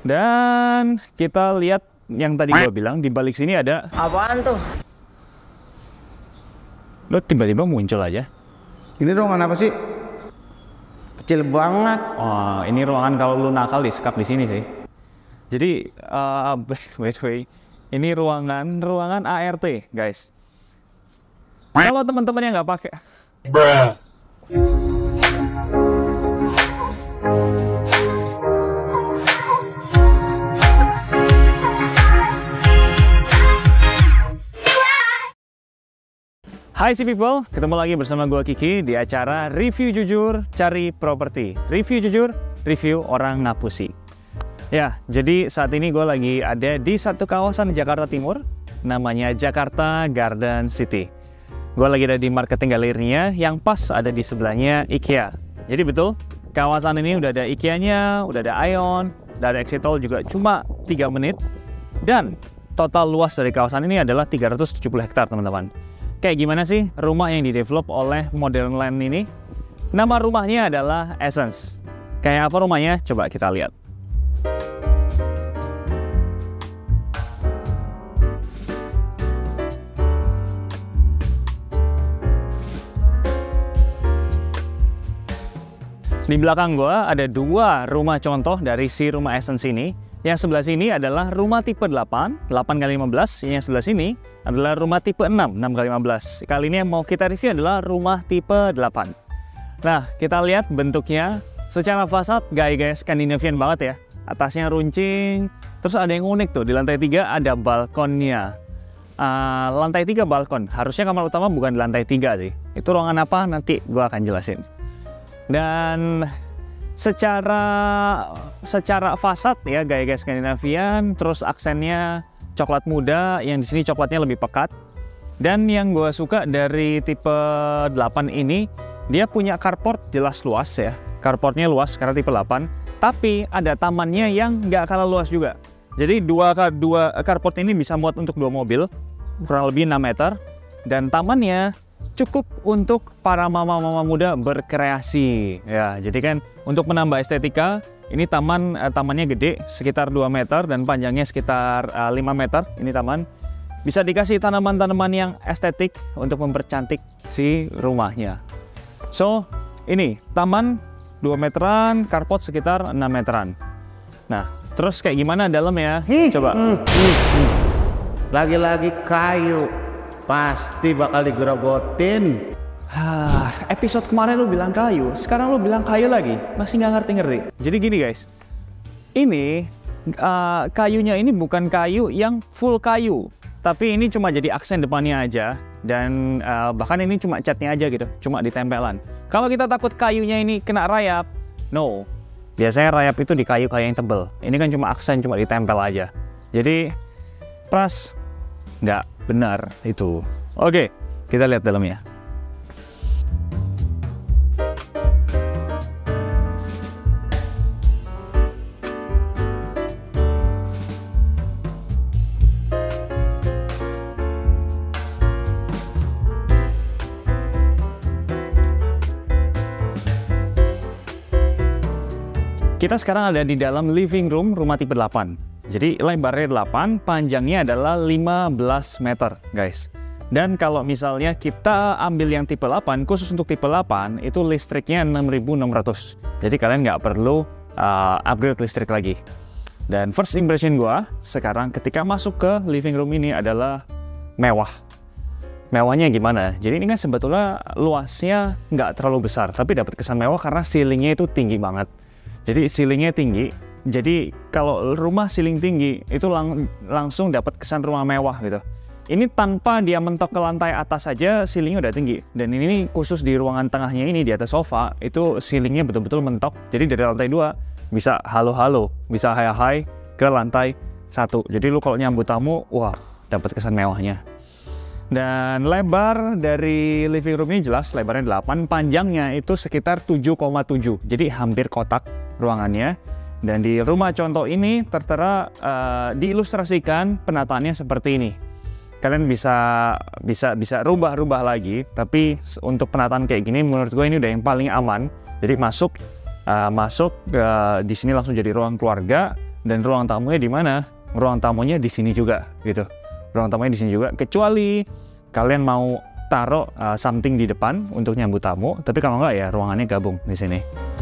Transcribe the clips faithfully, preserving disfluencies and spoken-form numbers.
Dan kita lihat yang tadi gue bilang, di balik sini ada... Apaan tuh? Lo tiba-tiba muncul aja. Ini ruangan apa sih? Kecil banget. Oh, ini ruangan kalau lu nakal disekap di sini sih. Jadi, uh, wait, wait. Ini ruangan, ruangan A R T, guys. Kalau teman-teman yang nggak pakai... Bruh. Hai si people, ketemu lagi bersama gua Kiki di acara Review Jujur Cari Properti. Review Jujur, review orang ngapusi. Ya, jadi saat ini gue lagi ada di satu kawasan di Jakarta Timur, namanya Jakarta Garden City. Gue lagi ada di marketing galerinya, yang pas ada di sebelahnya IKEA. Jadi betul, kawasan ini udah ada IKEA-nya, udah ada Aeon, udah ada exit tol juga cuma tiga menit. Dan total luas dari kawasan ini adalah tiga ratus tujuh puluh hektar, teman-teman. Kayak gimana sih rumah yang didevelop oleh Modern Land ini? Nama rumahnya adalah Essence. Kayak apa rumahnya? Coba kita lihat. Di belakang gua ada dua rumah contoh dari si rumah Essence ini. Yang sebelah sini adalah rumah tipe delapan, delapan kali lima belas. Yang sebelah sini adalah rumah tipe enam, enam kali lima belas. Kali ini yang mau kita review adalah rumah tipe delapan. Nah, kita lihat bentuknya. Secara fasad gaya-gaya Skandinavian banget ya. Atasnya runcing, terus ada yang unik tuh. Di lantai tiga ada balkonnya. Uh, lantai tiga balkon. Harusnya kamar utama bukan di lantai tiga sih. Itu ruangan apa? Nanti gua akan jelasin. Dan secara secara fasad ya gaya-gaya Skandinavian, terus aksennya coklat muda, yang di sini coklatnya lebih pekat. Dan yang gue suka dari tipe delapan ini, dia punya carport jelas luas ya. Carportnya luas karena tipe delapan, tapi ada tamannya yang nggak kalah luas juga. Jadi dua dua carport ini bisa muat untuk dua mobil, kurang lebih enam meter, dan tamannya cukup untuk para mama-mama muda berkreasi ya. Jadi kan untuk menambah estetika, ini taman eh, tamannya gede sekitar dua meter dan panjangnya sekitar eh, lima meter. Ini taman bisa dikasih tanaman-tanaman yang estetik untuk mempercantik si rumahnya. So, ini taman dua meteran, carport sekitar enam meteran. Nah, terus kayak gimana dalamnya? Coba. Lagi-lagi kayu. Pasti bakal digerogotin. Hah, episode kemarin lu bilang kayu, sekarang lu bilang kayu lagi, masih nggak ngerti-ngerti. Jadi gini guys, ini uh, kayunya ini bukan kayu yang full kayu, tapi ini cuma jadi aksen depannya aja, dan uh, bahkan ini cuma catnya aja gitu, cuma ditempelan. Kalau kita takut kayunya ini kena rayap, no. Biasanya rayap itu di kayu-kayu yang tebel. Ini kan cuma aksen, cuma ditempel aja. Jadi pras nggak benar itu. Oke, kita lihat dalamnya. Kita sekarang ada di dalam living room rumah tipe delapan. Jadi lebarnya delapan, panjangnya adalah lima belas meter, guys. Dan kalau misalnya kita ambil yang tipe delapan, khusus untuk tipe delapan, itu listriknya enam ribu enam ratus. Jadi kalian nggak perlu uh, upgrade listrik lagi. Dan first impression gua sekarang ketika masuk ke living room ini adalah mewah. Mewahnya gimana? Jadi ini kan sebetulnya luasnya nggak terlalu besar, tapi dapat kesan mewah karena ceilingnya itu tinggi banget. Jadi ceilingnya tinggi. Jadi kalau rumah ceiling tinggi itu lang langsung dapat kesan rumah mewah gitu. Ini tanpa dia mentok ke lantai atas saja ceilingnya udah tinggi. Dan ini khusus di ruangan tengahnya ini di atas sofa itu ceilingnya betul-betul mentok. Jadi dari lantai dua bisa halo-halo, bisa hai-hai ke lantai satu. Jadi lu kalau nyambut tamu, wah dapat kesan mewahnya. Dan lebar dari living room ini jelas lebarnya delapan, panjangnya itu sekitar tujuh koma tujuh. Jadi hampir kotak ruangannya. Dan di rumah contoh ini tertera uh, diilustrasikan penataannya seperti ini. Kalian bisa bisa bisa rubah-rubah lagi, tapi untuk penataan kayak gini menurut gue ini udah yang paling aman. Jadi masuk uh, masuk uh, di sini langsung jadi ruang keluarga, Dan ruang tamunya di mana? Ruang tamunya di sini juga, gitu. Ruang tamunya di sini juga. Kecuali kalian mau taruh uh, something di depan untuk nyambut tamu, tapi kalau nggak ya ruangannya gabung di sini.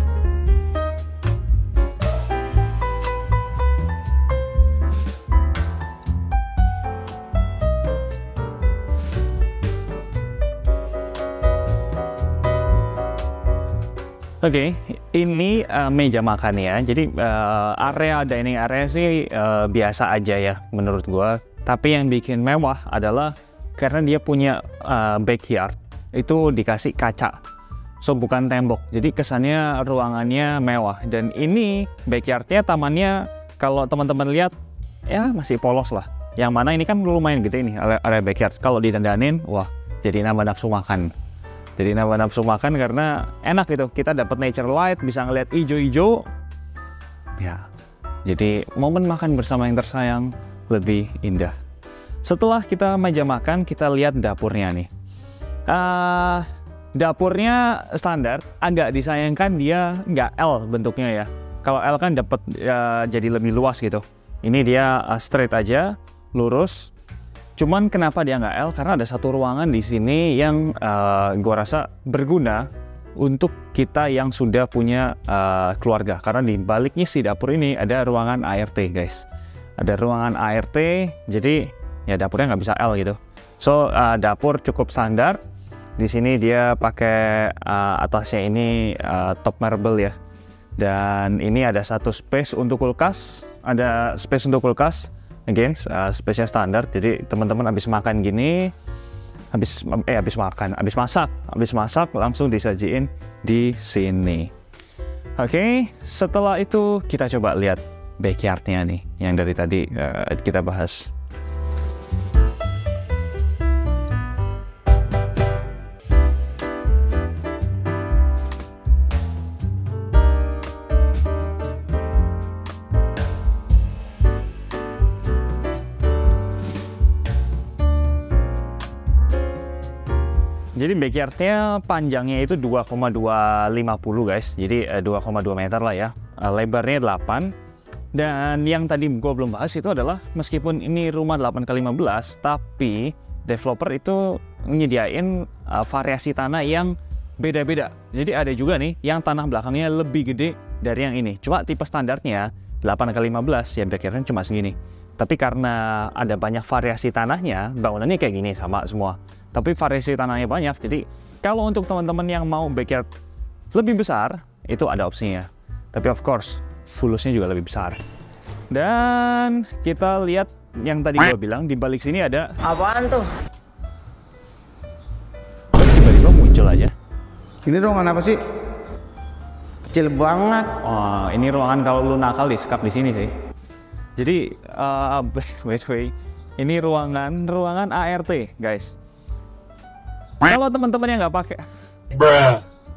Oke, okay, ini uh, meja makan ya. Jadi uh, area dining area sih uh, biasa aja ya menurut gua. Tapi yang bikin mewah adalah karena dia punya uh, backyard itu dikasih kaca, so bukan tembok. Jadi kesannya ruangannya mewah. Dan ini backyardnya, tamannya kalau teman-teman lihat ya masih polos lah. Yang mana ini kan lumayan gede ini area backyard. Kalau didandanin, wah jadi nambah nafsu makan. Jadi nambah nafsu makan karena enak gitu. Kita dapat nature light, bisa ngeliat ijo-ijo. Ya, jadi momen makan bersama yang tersayang lebih indah. Setelah kita meja makan, kita lihat dapurnya nih. Uh, dapurnya standar, agak disayangkan dia nggak L bentuknya ya. Kalau L kan dapat uh, jadi lebih luas gitu. Ini dia uh, straight aja, lurus. Cuman kenapa dia nggak L? Karena ada satu ruangan di sini yang uh, gua rasa berguna untuk kita yang sudah punya uh, keluarga. Karena di baliknya si dapur ini ada ruangan A R T, guys. Ada ruangan A R T, jadi ya dapurnya nggak bisa L gitu. So uh, dapur cukup standar. Di sini dia pakai uh, atasnya ini uh, top marble ya. Dan ini ada satu space untuk kulkas. Ada space untuk kulkas. Again, uh, space-nya standar, jadi teman-teman habis makan gini, habis eh habis makan, habis masak, habis masak langsung disajiin di sini. Oke, okay, setelah itu kita coba lihat backyard-nya nih, yang dari tadi uh, kita bahas. Jadi backyardnya panjangnya itu dua koma dua lima nol guys, jadi eh, dua koma dua meter lah ya, uh, lebarnya delapan. Dan yang tadi gue belum bahas itu adalah meskipun ini rumah delapan kali lima belas, tapi developer itu menyediain uh, variasi tanah yang beda-beda. Jadi ada juga nih yang tanah belakangnya lebih gede dari yang ini. Cuma tipe standarnya delapan kali lima belas ya backyardnya cuma segini. Tapi karena ada banyak variasi tanahnya, bangunannya kayak gini sama semua. Tapi variasi tanahnya banyak, jadi kalau untuk teman-teman yang mau backyard lebih besar, itu ada opsinya. Tapi of course, fulusnya juga lebih besar. Dan kita lihat yang tadi gue bilang, di balik sini ada... Apaan tuh? Tiba-tiba muncul aja. Ini ruangan apa sih? Kecil banget. Oh, ini ruangan kalau lu nakal disekap di sini sih. Jadi, uh, wait, wait. Ini ruangan, ruangan A R T, guys. Kalau teman-teman yang nggak pakai, bruh,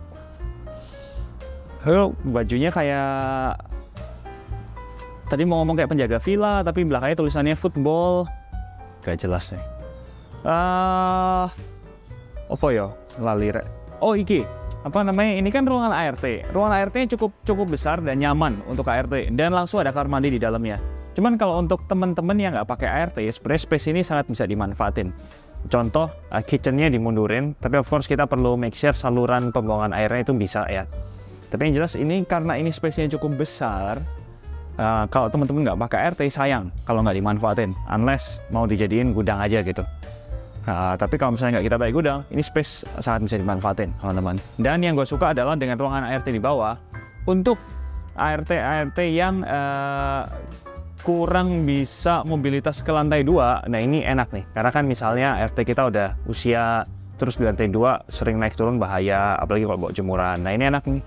Halo, bajunya kayak tadi mau ngomong kayak penjaga villa, tapi belakangnya tulisannya football, gak jelas nih. Ah, uh, apa ya? Lali re. Oh iki, apa namanya? Ini kan ruangan A R T. Ruangan A R T cukup cukup besar dan nyaman untuk A R T, dan langsung ada kamar mandi di dalamnya. Cuman kalau untuk teman-teman yang nggak pakai A R T, sebenarnya space ini sangat bisa dimanfaatin. Contoh, uh, kitchennya dimundurin, tapi of course kita perlu make sure saluran pembuangan airnya itu bisa ya. Tapi yang jelas ini karena ini space-nya cukup besar, uh, kalau teman-teman nggak pakai A R T sayang kalau nggak dimanfaatin, unless mau dijadiin gudang aja gitu. Uh, tapi kalau misalnya nggak kita pakai gudang, ini space sangat bisa dimanfaatin teman-teman. Dan yang gue suka adalah dengan ruangan A R T di bawah, untuk A R T A R T yang uh, kurang bisa mobilitas ke lantai dua, nah ini enak nih, karena kan misalnya R T kita udah usia, terus di lantai dua sering naik turun bahaya, apalagi kalau bawa jemuran. Nah ini enak nih.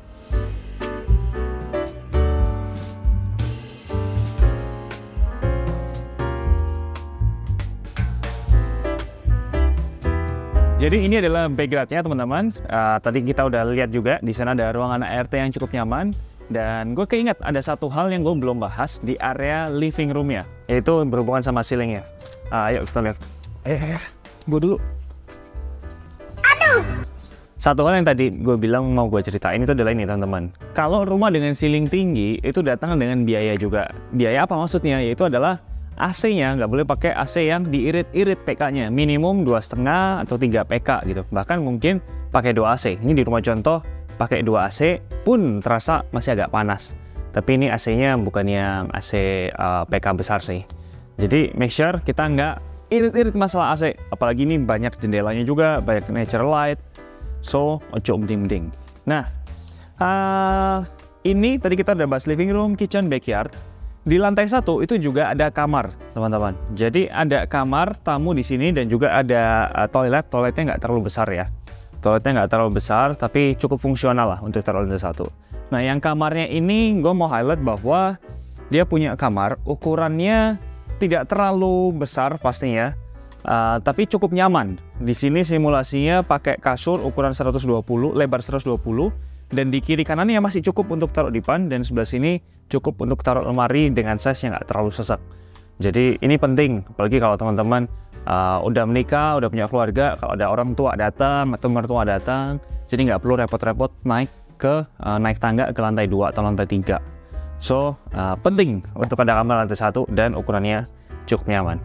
Jadi ini adalah backgroundnya teman-teman. Uh, tadi kita udah lihat juga di sana ada ruangan A R T yang cukup nyaman. Dan gue keinget ada satu hal yang gue belum bahas di area living room-nya, yaitu berhubungan sama ceilingnya. Uh, ayo kita lihat. Eh, eh, gue dulu. Aduh. satu hal yang tadi gue bilang mau gue ceritain itu adalah ini teman-teman. Kalau rumah dengan ceiling tinggi itu datang dengan biaya juga. Biaya apa maksudnya? Yaitu adalah A C-nya nggak boleh pakai A C yang diirit-irit P K-nya. Minimum dua koma lima atau tiga P K gitu. Bahkan mungkin pakai dua A C. Ini di rumah contoh pakai dua A C pun terasa masih agak panas. Tapi ini A C-nya bukan yang A C uh, P K besar sih. Jadi make sure kita nggak irit-irit masalah A C. Apalagi ini banyak jendelanya juga, banyak natural light. So, ojo mending-mending. Nah, uh, ini tadi kita udah bahas living room, kitchen, backyard. Di lantai satu itu juga ada kamar, teman-teman. Jadi ada kamar tamu di sini dan juga ada uh, toilet. Toiletnya nggak terlalu besar ya. Toiletnya nggak terlalu besar, tapi cukup fungsional lah untuk taruh lantai satu. Nah, yang kamarnya ini gue mau highlight bahwa dia punya kamar ukurannya tidak terlalu besar pastinya. Uh, tapi cukup nyaman. Di sini simulasinya pakai kasur ukuran seratus dua puluh, lebar seratus dua puluh, dan di kiri kanannya masih cukup untuk taruh dipan, dan sebelah sini cukup untuk taruh lemari dengan size yang nggak terlalu sesak. Jadi ini penting, apalagi kalau teman-teman uh, udah menikah, udah punya keluarga, kalau ada orang tua datang atau mertua datang, jadi nggak perlu repot-repot naik ke uh, naik tangga ke lantai dua atau lantai tiga. So uh, penting untuk ada kamar lantai satu dan ukurannya cukup nyaman.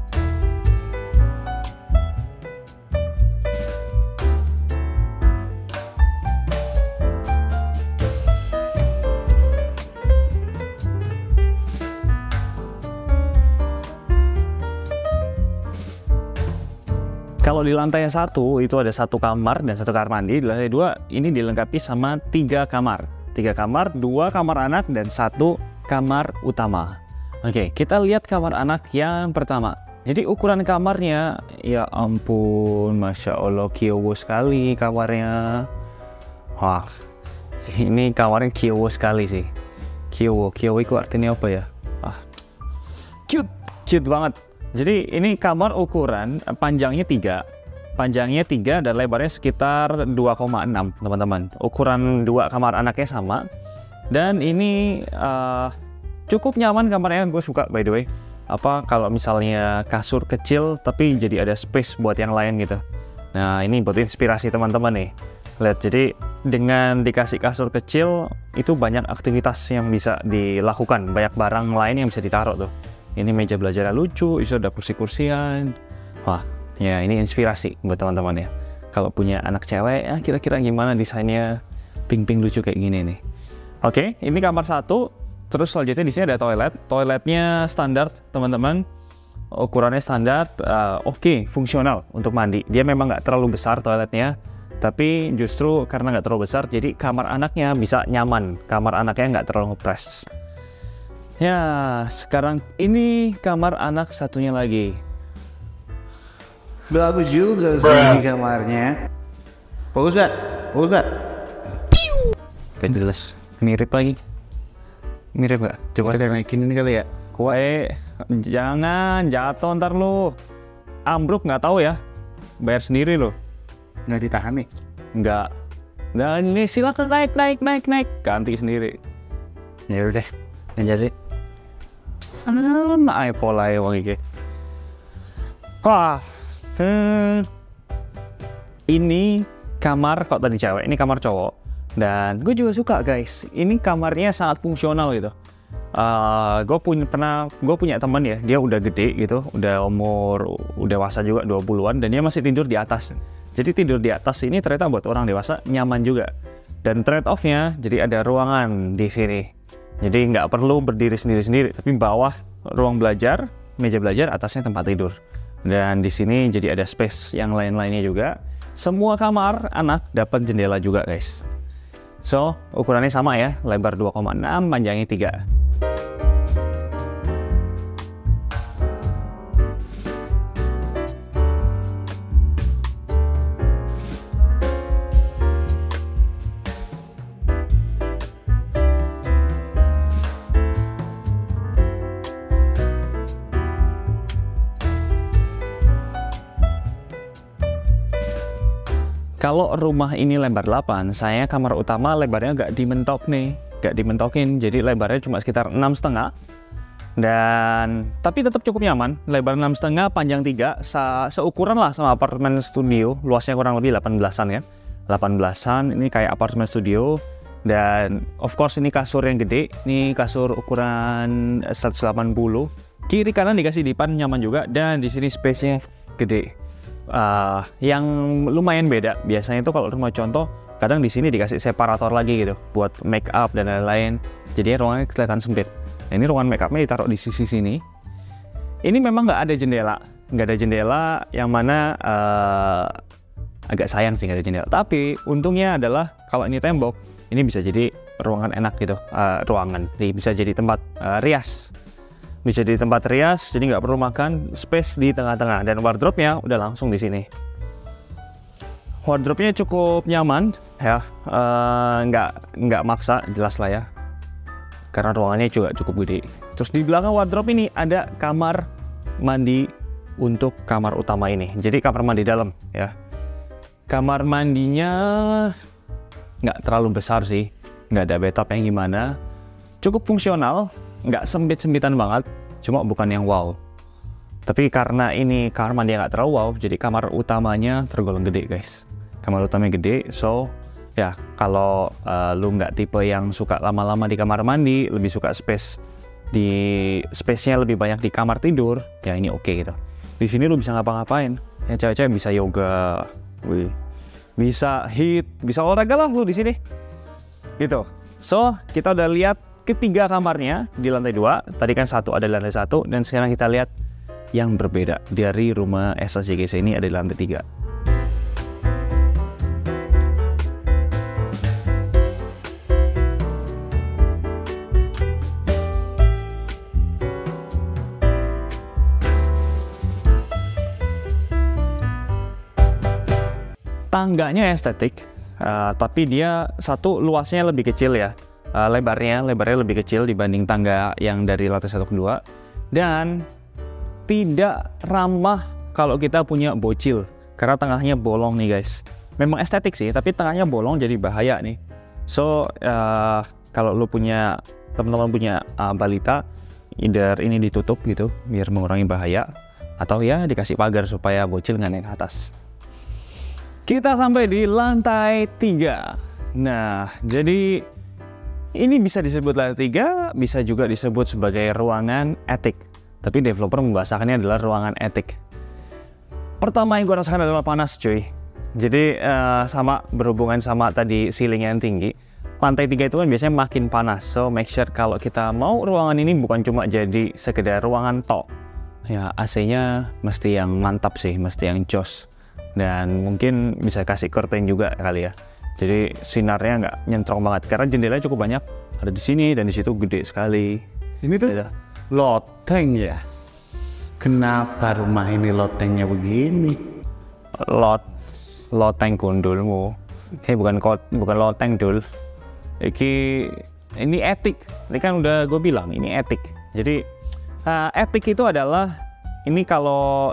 Kalau di lantai satu itu ada satu kamar dan satu kamar mandi. Di lantai dua ini dilengkapi sama tiga kamar. Tiga kamar, dua kamar anak dan satu kamar utama. Oke, kita lihat kamar anak yang pertama. Jadi ukuran kamarnya, ya ampun, masya Allah, kiowo sekali kamarnya. Wah, ini kamarnya kiowo sekali sih. Kiowo, kiowo itu artinya apa ya? Ah, cute, cute banget. Jadi ini kamar ukuran panjangnya tiga, panjangnya tiga dan lebarnya sekitar dua koma enam teman-teman. Ukuran dua kamar anaknya sama. Dan ini uh, cukup nyaman kamarnya, gue suka by the way. Apa kalau misalnya kasur kecil tapi jadi ada space buat yang lain gitu. Nah ini buat inspirasi teman-teman nih. Lihat, jadi dengan dikasih kasur kecil itu banyak aktivitas yang bisa dilakukan, banyak barang lain yang bisa ditaruh tuh. Ini meja belajar lucu, itu ada kursi-kursian. Wah, ya ini inspirasi buat teman-teman ya. Kalau punya anak cewek, ya kira-kira gimana desainnya pink-pink lucu kayak gini nih. Oke, ini kamar satu. Terus selanjutnya di sini ada toilet. Toiletnya standar, teman-teman. Ukurannya standar, uh, oke, okay, fungsional untuk mandi. Dia memang nggak terlalu besar toiletnya, tapi justru karena nggak terlalu besar, jadi kamar anaknya bisa nyaman. Kamar anaknya nggak terlalu ngepres. Ya, sekarang ini kamar anak satunya lagi. Bagus juga sih kamarnya. Bagus gak? Bagus gak? Jelas. Mirip lagi. Mirip gak? Coba kita naikin ini kali ya. Kuat. Eh, jangan jatuh ntar lu. Ambruk nggak tahu ya. Bayar sendiri lo. Nggak ditahan nih? Nggak. Dan ini silakan naik, naik, naik, naik. Ganti sendiri. Ya udah, nggak jadi. Naik pola ya wong iki. Wah. Hmm. Ini kamar kok tadi cewek, ini kamar cowok. Dan gue juga suka guys. Ini kamarnya sangat fungsional gitu. Uh, gue punya pernah gue punya teman ya, dia udah gede gitu, udah umur udah dewasa juga dua puluhan dan dia masih tidur di atas. Jadi tidur di atas ini ternyata buat orang dewasa nyaman juga. Dan trade off-nya jadi ada ruangan di sini. Jadi nggak perlu berdiri sendiri-sendiri, tapi bawah ruang belajar, meja belajar, atasnya tempat tidur. Dan di sini jadi ada space yang lain-lainnya juga. Semua kamar anak dapat jendela juga guys. So, ukurannya sama ya, lebar dua koma enam, panjangnya tiga. Kalau rumah ini lebar delapan, saya kamar utama lebarnya nggak dimentok nih, nggak dimentokin, jadi lebarnya cuma sekitar enam koma lima. Dan tapi tetap cukup nyaman, lebar enam koma lima, panjang tiga, se seukuran lah sama apartemen studio, luasnya kurang lebih delapan belasan ya. delapan belasan. Ini kayak apartemen studio. Dan of course ini kasur yang gede. Ini kasur ukuran seratus delapan puluh. Kiri kanan dikasih dipan nyaman juga. Dan di sini space-nya gede. Uh, yang lumayan beda. Biasanya itu kalau rumah contoh kadang di sini dikasih separator lagi gitu buat make up dan lain-lain. Jadi ruangannya kelihatan sempit. Nah, ini ruangan make up-nya ditaruh di sisi sini. Ini memang nggak ada jendela, nggak ada jendela yang mana uh, agak sayang sih nggak ada jendela. Tapi untungnya adalah kalau ini tembok, ini bisa jadi ruangan enak gitu. Uh, ruangan, jadi bisa jadi tempat uh, rias, bisa jadi tempat rias. Jadi nggak perlu makan space di tengah-tengah. Dan wardrobe-nya udah langsung di sini. Wardrobe-nya cukup nyaman, ya, uh, nggak nggak maksa, jelas lah ya. Karena ruangannya juga cukup gede. Terus di belakang wardrobe ini ada kamar mandi untuk kamar utama ini. Jadi kamar mandi dalam ya. Kamar mandinya nggak terlalu besar sih, nggak ada bathtub yang gimana. Cukup fungsional, nggak sempit-sempitan banget. Cuma bukan yang wow. Tapi karena ini kamar mandi nggak terlalu wow, jadi kamar utamanya tergolong gede guys. Kamar utamanya gede, so ya, kalau uh, lu nggak tipe yang suka lama-lama di kamar mandi, lebih suka space di space-nya lebih banyak di kamar tidur, ya ini oke okay, gitu. Di sini lu bisa ngapa-ngapain. Yang cewek-cewek bisa yoga, wih, bisa hit, bisa olahraga lah lu di sini. Gitu. So, kita udah lihat ketiga kamarnya di lantai dua. Tadi kan satu ada di lantai satu, dan sekarang kita lihat yang berbeda dari rumah S L J G C ini ada di lantai tiga. Tangganya estetik, uh, tapi dia satu luasnya lebih kecil ya, uh, lebarnya lebarnya lebih kecil dibanding tangga yang dari lantai satu ke dua, dan tidak ramah kalau kita punya bocil karena tengahnya bolong nih guys. Memang estetik sih, tapi tengahnya bolong jadi bahaya nih. So uh, kalau lu punya teman-teman punya uh, balita, either ini ditutup gitu biar mengurangi bahaya, atau ya dikasih pagar supaya bocil nggak naik ke atas. Kita sampai di lantai tiga. Nah, jadi ini bisa disebut lantai tiga, bisa juga disebut sebagai ruangan etik. Tapi developer membahasakannya adalah ruangan etik. Pertama yang gue rasakan adalah panas cuy. Jadi uh, sama berhubungan sama tadi ceilingnya yang tinggi. Lantai tiga itu kan biasanya makin panas. So make sure kalau kita mau ruangan ini bukan cuma jadi sekedar ruangan tok. Ya A C-nya mesti yang mantap sih, mesti yang jos. Dan mungkin bisa kasih curtain juga kali ya. Jadi sinarnya nggak nyentrong banget karena jendelanya cukup banyak. Ada di sini dan di situ gede sekali. Ini tuh gitu. Loteng ya. Kenapa rumah ini lotengnya begini? Lot loteng gundulmu. Ini bukan kot, bukan loteng dul. Iki ini etik. Ini kan udah gue bilang ini etik. Jadi uh, etik itu adalah ini kalau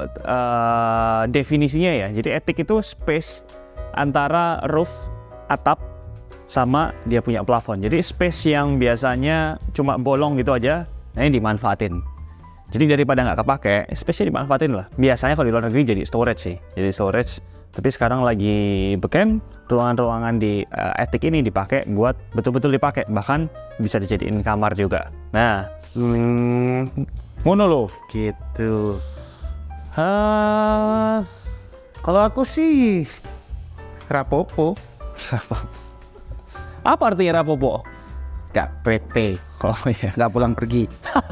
uh, definisinya ya, jadi etik itu space antara roof, atap, sama dia punya plafon. Jadi space yang biasanya cuma bolong gitu aja, nah ini dimanfaatin. Jadi daripada nggak kepake, space-nya dimanfaatin lah. Biasanya kalau di luar negeri jadi storage sih, jadi storage. Tapi sekarang lagi beken, ruangan-ruangan di uh, etik ini dipakai buat betul-betul dipakai, bahkan bisa dijadiin kamar juga. Nah, hmm, ngono loh. Gitu. Uh, Kalau aku sih rapopo. Apa artinya rapopo? Gak P P. Oh iya. Gak pulang pergi.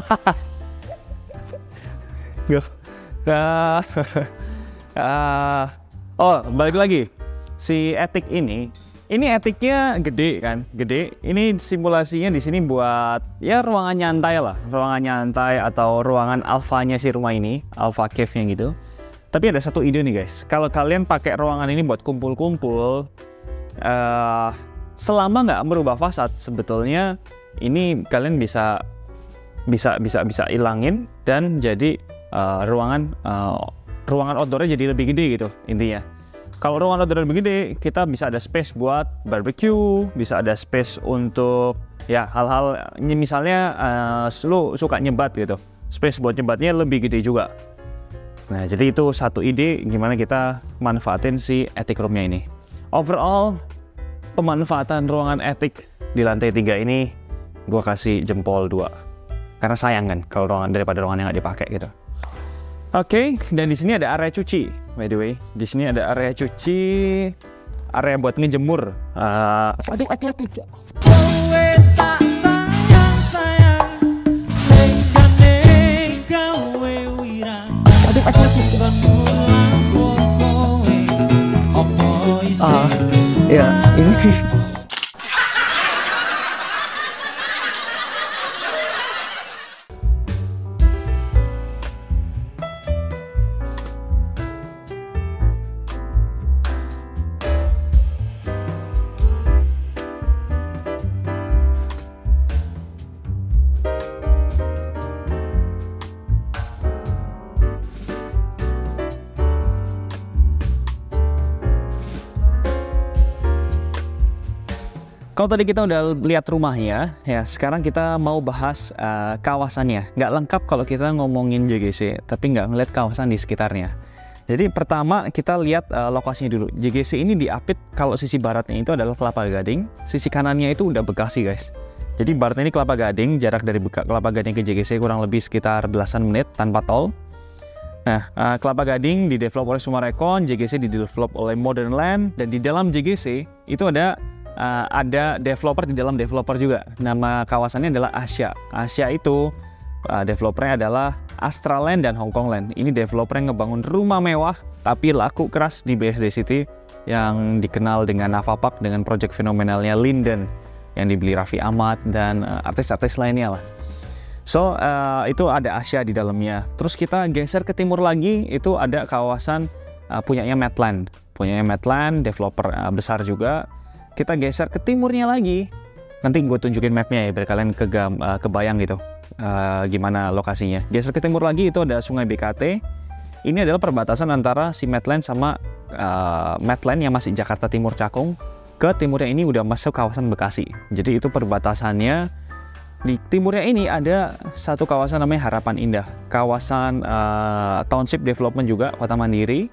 uh, uh, oh, balik lagi. Si etik ini, ini etiknya gede kan, gede. Ini simulasinya di sini buat ya ruangan nyantai lah, ruangan nyantai atau ruangan alfanya si rumah ini, alpha cave-nya gitu. Tapi ada satu ide nih guys, kalau kalian pakai ruangan ini buat kumpul-kumpul, uh, selama nggak merubah fasad, sebetulnya ini kalian bisa bisa bisa bisa ilangin dan jadi uh, ruangan uh, ruangan outdoornya jadi lebih gede gitu intinya. Kalau ruangan outdoor lebih gede, kita bisa ada space buat barbecue, bisa ada space untuk ya hal-hal misalnya uh, lu suka nyebat gitu, space buat nyebatnya lebih gede juga. Nah jadi itu satu ide gimana kita manfaatin si attic room-nya ini. Overall, pemanfaatan ruangan attic di lantai tiga ini gue kasih jempol dua. Karena sayang kan kalau ruangan daripada ruangan yang nggak dipakai gitu. Oke, okay, dan di sini ada area cuci. By the way, di sini ada area cuci, area buat ngejemur. Uh, aduh, aduh, aduh. Ah, ya ini. Kalau tadi kita udah lihat rumahnya, ya sekarang kita mau bahas uh, kawasannya. Nggak lengkap kalau kita ngomongin J G C, tapi nggak ngeliat kawasan di sekitarnya. Jadi pertama kita lihat uh, lokasinya dulu. J G C ini diapit kalau sisi baratnya itu adalah Kelapa Gading, sisi kanannya itu udah Bekasi guys. Jadi baratnya ini Kelapa Gading, jarak dari Beka, Kelapa Gading ke J G C kurang lebih sekitar belasan menit tanpa tol. Nah, uh, Kelapa Gading didevelop oleh Summarecon, J G C didevelop oleh Modern Land, dan di dalam J G C itu ada Uh, ada developer di dalam developer juga. Nama kawasannya adalah Asia. Asia itu uh, developernya adalah Astraland dan Hongkongland. Ini developer yang ngebangun rumah mewah tapi laku keras di B S D City yang dikenal dengan Navapark dengan project fenomenalnya Linden yang dibeli Raffi Ahmad dan uh, artis-artis lainnya lah. So uh, itu ada Asia di dalamnya. Terus kita geser ke timur lagi, itu ada kawasan uh, punyanya Medland. Punyanya Medland, developer uh, besar juga. Kita geser ke timurnya lagi, nanti gue tunjukin mapnya ya biar kalian kegam, uh, kebayang gitu uh, gimana lokasinya. Geser ke timur lagi itu ada Sungai B K T. Ini adalah perbatasan antara si Medland sama uh, Medland yang masih Jakarta Timur Cakung. Ke timurnya ini udah masuk kawasan Bekasi. Jadi itu perbatasannya. Di timurnya ini ada satu kawasan namanya Harapan Indah, kawasan uh, township development juga, kota mandiri,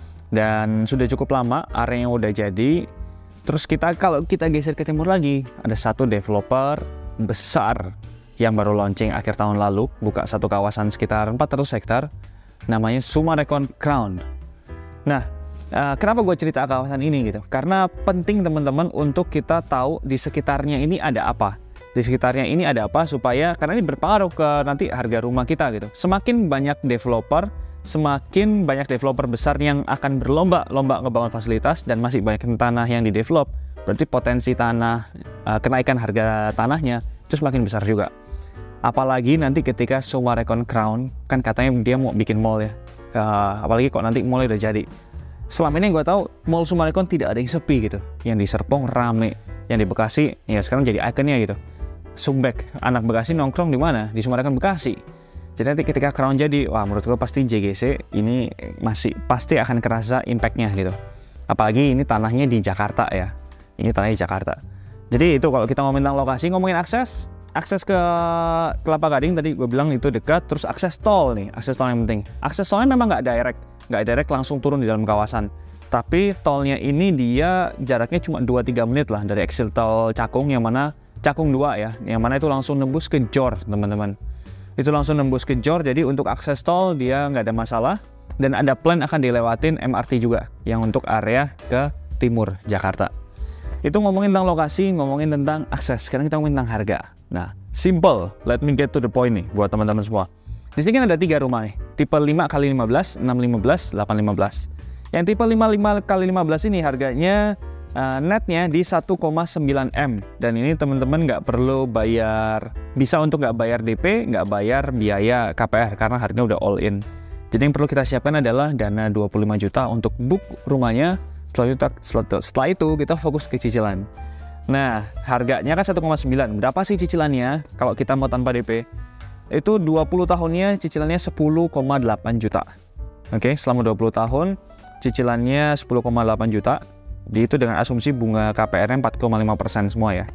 dan sudah cukup lama areanya udah jadi. Terus kita kalau kita geser ke timur lagi, ada satu developer besar yang baru launching akhir tahun lalu, buka satu kawasan sekitar empat ratus hektar, namanya Summarecon Crown. Nah, uh, kenapa gue cerita kawasan ini gitu? Karena penting teman-teman untuk kita tahu di sekitarnya ini ada apa. Di sekitarnya ini ada apa supaya, karena ini berpengaruh ke nanti harga rumah kita gitu. Semakin banyak developer, semakin banyak developer besar yang akan berlomba-lomba ngebangun fasilitas dan masih banyak tanah yang di-develop, berarti potensi tanah, uh, kenaikan harga tanahnya itu semakin besar juga. Apalagi nanti ketika Summarecon Crown, kan katanya dia mau bikin mall ya, uh, apalagi kok nanti mallnya udah jadi. Selama ini yang gue tahu, mall Summarecon tidak ada yang sepi gitu, yang di Serpong rame, yang di Bekasi ya sekarang jadi ikonnya gitu. Sumbek, anak Bekasi nongkrong di mana? Di Summarecon Bekasi. Jadi nanti ketika Crown jadi, wah menurut gue pasti J G C ini masih pasti akan kerasa impact-nya gitu. Apalagi ini tanahnya di Jakarta ya. Ini tanahnya di Jakarta. Jadi itu kalau kita ngomongin tentang lokasi, ngomongin akses. Akses ke Kelapa Gading tadi gue bilang itu dekat, terus akses tol nih, akses tol yang penting. Akses tolnya memang nggak direct, nggak direct langsung turun di dalam kawasan. Tapi tolnya ini dia jaraknya cuma dua tiga menit lah dari exit tol Cakung, yang mana Cakung dua ya, yang mana itu langsung nembus ke Jor teman-teman. Itu langsung nembus ke Jor, jadi untuk akses tol dia nggak ada masalah. Dan ada plan akan dilewatin M R T juga, yang untuk area ke timur Jakarta. Itu ngomongin tentang lokasi, ngomongin tentang akses. Sekarang kita ngomongin tentang harga. Nah, simple, let me get to the point nih buat teman-teman semua. Di sini kan ada tiga rumah nih, tipe lima kali lima belas, enam lima belas, delapan lima belas. Yang tipe lima kali lima belas ini harganya Uh, netnya di satu koma sembilan M, dan ini teman-teman nggak perlu bayar, bisa untuk nggak bayar D P, nggak bayar biaya K P R karena harganya udah all in. Jadi yang perlu kita siapkan adalah dana dua puluh lima juta untuk book rumahnya. Setelah itu, setelah itu kita fokus ke cicilan. Nah, harganya kan satu koma sembilan. Berapa sih cicilannya kalau kita mau tanpa D P? Itu dua puluh tahunnya cicilannya sepuluh koma delapan juta. Oke, selama dua puluh tahun cicilannya sepuluh koma delapan juta. Di itu dengan asumsi bunga K P R-nya empat koma lima persen semua ya.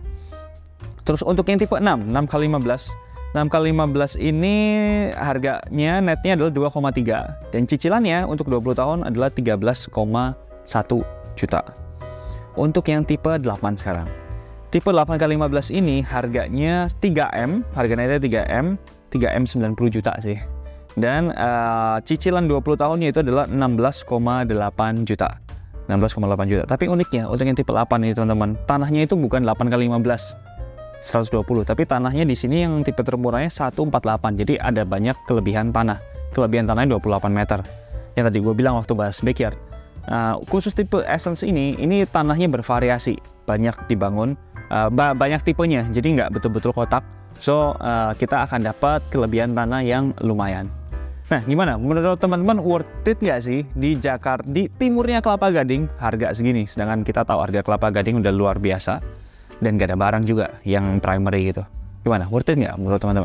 Terus untuk yang tipe enam, enam kali lima belas. enam kali lima belas ini harganya netnya adalah dua koma tiga dan cicilannya untuk dua puluh tahun adalah tiga belas koma satu juta. untuk yang tipe delapan sekarang. Tipe delapan kali lima belas ini harganya tiga M, harganya tiga M, tiga M sembilan puluh juta sih. Dan uh, cicilan dua puluh tahunnya itu adalah enam belas koma delapan juta. enam belas koma delapan juta. Tapi uniknya untuk yang tipe delapan ini teman-teman, tanahnya itu bukan delapan kali lima belas seratus dua puluh, tapi tanahnya di sini yang tipe termurahnya seratus empat puluh delapan. Jadi ada banyak kelebihan tanah. Kelebihan tanahnya dua puluh delapan meter. Yang tadi gue bilang waktu bahas backyard. Uh, khusus tipe Essence ini, ini tanahnya bervariasi, banyak dibangun, uh, ba banyak tipenya, jadi nggak betul-betul kotak. So uh, kita akan dapat kelebihan tanah yang lumayan. Nah, gimana? Menurut teman-teman worth it nggak sih di Jakarta, di timurnya Kelapa Gading, harga segini? Sedangkan kita tahu harga Kelapa Gading udah luar biasa dan gak ada barang juga yang primary gitu. Gimana? Worth it nggak menurut teman-teman?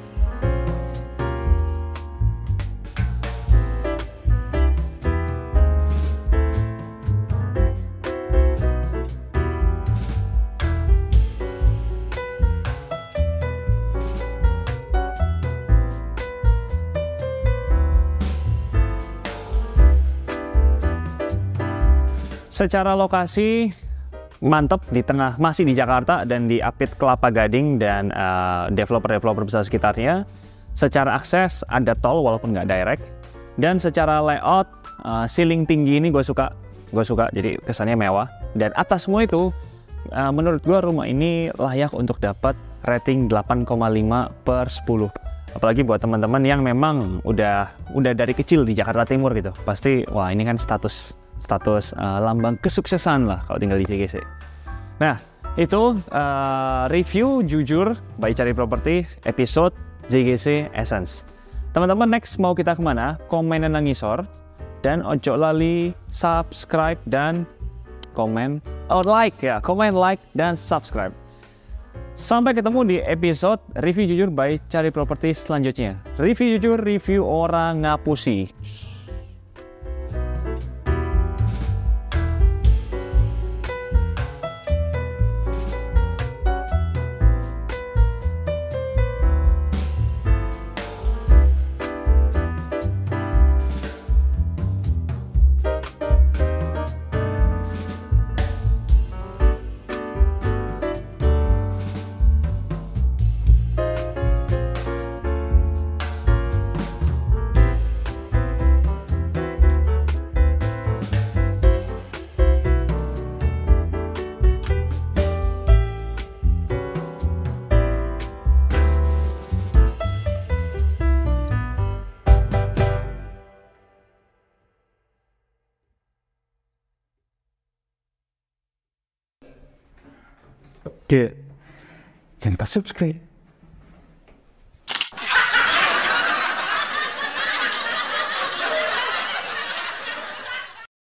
Secara lokasi mantap, di tengah, masih di Jakarta dan di Apit Kelapa Gading dan developer-developer uh, besar sekitarnya. Secara akses ada tol walaupun nggak direct, dan secara layout uh, ceiling tinggi ini gue suka, gue suka jadi kesannya mewah. Dan atas semua itu uh, menurut gue rumah ini layak untuk dapat rating delapan koma lima per sepuluh. Apalagi buat teman-teman yang memang udah udah dari kecil di Jakarta Timur gitu, pasti wah ini kan status status uh, lambang kesuksesan lah kalau tinggal di J G C. Nah, itu uh, review jujur by Cari Properti episode J G C Essence. Teman-teman, next mau kita kemana? Komen dan ngisor, dan ojo lali subscribe dan komen, oh like ya, komen, like, dan subscribe. Sampai ketemu di episode review jujur by Cari Properti selanjutnya. Review jujur, review orang ngapusi. Oke, jangan lupa subscribe.